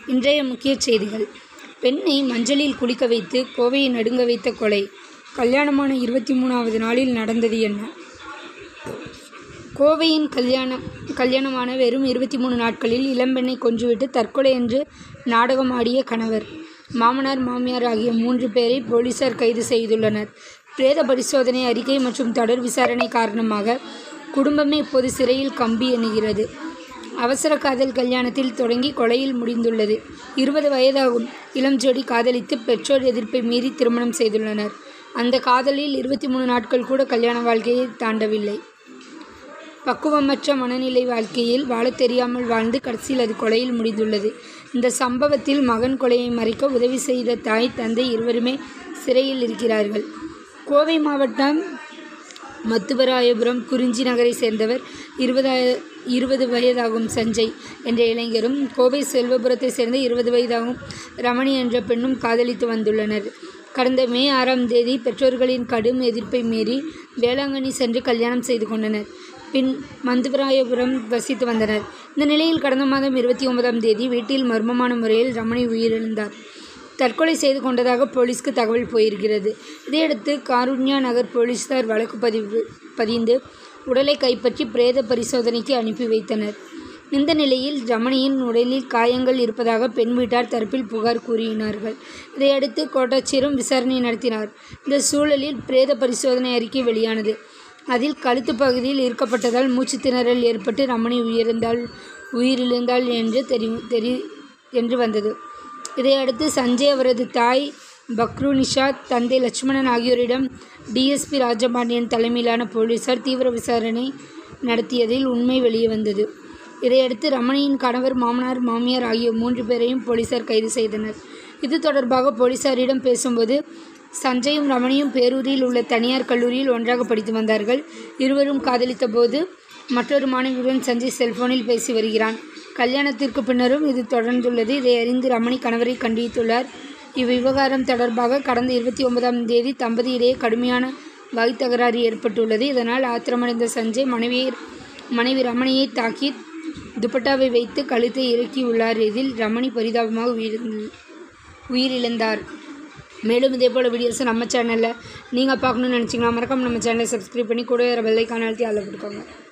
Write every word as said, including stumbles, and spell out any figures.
இன்றைய முக்கிய செய்திகள். பெண்ணை மஞ்சளில் குளிக்க வைத்து கோவையை நடுங்க வைத்த கொலை. கல்யாணமான இருபத்தி மூணாவது நாளில் நடந்தது என்ன? கோவையின் கல்யாணம் கல்யாணமான வெறும் இருபத்தி மூணு நாட்களில் இளம்பெண்ணை கொன்றுவிட்டு தற்கொலை என்று நாடகம் ஆடிய கணவர், மாமனார், மாமியார் ஆகிய மூன்று பேரை போலீசார் கைது செய்துள்ளனர். பிரேத பரிசோதனை அறிக்கை மற்றும் தொடர் விசாரணை காரணமாக குடும்பமே இப்போது சிறையில் கம்பி எண்ணுகிறது. அவசர காதல் கல்யாணத்தில் தொடங்கி கொலையில் முடிந்துள்ளது. இருபது வயதாகும் இளம் ஜோடி காதலித்து பெற்றோர் எதிர்ப்பை மீறி திருமணம் செய்துள்ளனர். அந்த காதலில் இருபத்தி மூணு நாட்கள் கூட கல்யாண வாழ்க்கையை தாண்டவில்லை. பக்குவமற்ற மனநிலை வாழ்க்கையில் வாழ தெரியாமல் வாழ்ந்து கடைசியில் அது கொலையில் முடிந்துள்ளது. இந்த சம்பவத்தில் மகன் கொலையை மறைக்க உதவி செய்த தாய், தந்தை இருவருமே சிறையில் இருக்கிறார்கள். கோவை மாவட்டம் மத்துவராயபுரம் குறிஞ்சி நகரை சேர்ந்தவர் இருபதாய இருபது வயதாகும் சஞ்சய் என்ற இளைஞரும், கோவை செல்வபுரத்தை சேர்ந்த இருபது வயதாகும் ரமணி என்ற பெண்ணும் காதலித்து வந்துள்ளனர். கடந்த மே ஆறாம் தேதி பெற்றோர்களின் கடும் எதிர்ப்பை மீறி வேளாங்கண்ணி சென்று கல்யாணம் செய்து கொண்டனர். பின் மந்துவராயபுரம் வசித்து வந்தனர். இந்த நிலையில் கடந்த மாதம் இருபத்தி ஒன்பதாம் தேதி வீட்டில் மர்மமான முறையில் ரமணி உயிரிழந்தார். தற்கொலை செய்து கொண்டதாக போலீஸ்க்கு தகவல் போயிருக்கிறது. இதையடுத்து காருண்யா நகர் போலீசார் வழக்கு பதிவு பதிந்து உடலை கைப்பற்றி பிரேத பரிசோதனைக்கு அனுப்பி வைத்தனர். இந்த நிலையில் ரமணியின் உடலில் காயங்கள் இருப்பதாக பெண் வீட்டார் தரப்பில் புகார் கூறினார்கள். இதையடுத்து கோட்டாட்சியரும் விசாரணை நடத்தினார். இந்த சூழலில் பிரேத பரிசோதனை அறிக்கை வெளியானது. அதில் கழுத்து பகுதியில் இருக்கப்பட்டதால் மூச்சு திணறல் ஏற்பட்டு ரமணி உயிரிழந்தாள் உயிரிழந்தாள் என்று தெரி தெரி என்று வந்தது. இதையடுத்து சஞ்சய், அவரது தாய் பக்ருநிஷா, தந்தை லட்சுமணன் ஆகியோரிடம் டிஎஸ்பி ராஜபாண்டியன் தலைமையிலான போலீசார் தீவிர விசாரணை நடத்தியதில் உண்மை வெளியே வந்தது. இதையடுத்து ரமணியின் கணவர், மாமனார், மாமியார் ஆகிய மூன்று பேரையும் போலீசார் கைது செய்தனர். இது தொடர்பாக போலீசாரிடம் பேசும்போது, சஞ்சயும் ரமணியும் பேரூரில் உள்ள தனியார் கல்லூரியில் ஒன்றாக படித்து வந்தார்கள். இருவரும் காதலித்த போது மற்றொரு மாணவியுடன் சஞ்சய் செல்போனில் பேசி வருகிறான். கல்யாணத்திற்கு பின்னரும் இது தொடர்ந்துள்ளது. இதை அறிந்து ரமணி கணவரை கண்டித்துள்ளார். இவ்விவகாரம் தொடர்பாக கடந்த இருபத்தி ஒன்பதாம் தேதி தம்பதியிடையே கடுமையான வாய் தகராறு ஏற்பட்டுள்ளது. இதனால் ஆத்திரமடைந்த சஞ்சய் மனைவியை மனைவி ரமணியை தாக்கி துப்பட்டாவை வைத்து கழுத்தை இறக்கியுள்ளார். இதில் ரமணி பரிதாபமாக உயிர் உயிரிழந்தார். மேலும் இதேபோல் வீடியோஸை நம்ம சேனலில் நீங்கள் பார்க்கணுன்னு நினச்சிங்கன்னா மறக்காம நம்ம சேனலை சப்ஸ்கிரைப் பண்ணி கூட பெல் ஐகானை அழுத்தி அதில் போட்டுக்கோங்க.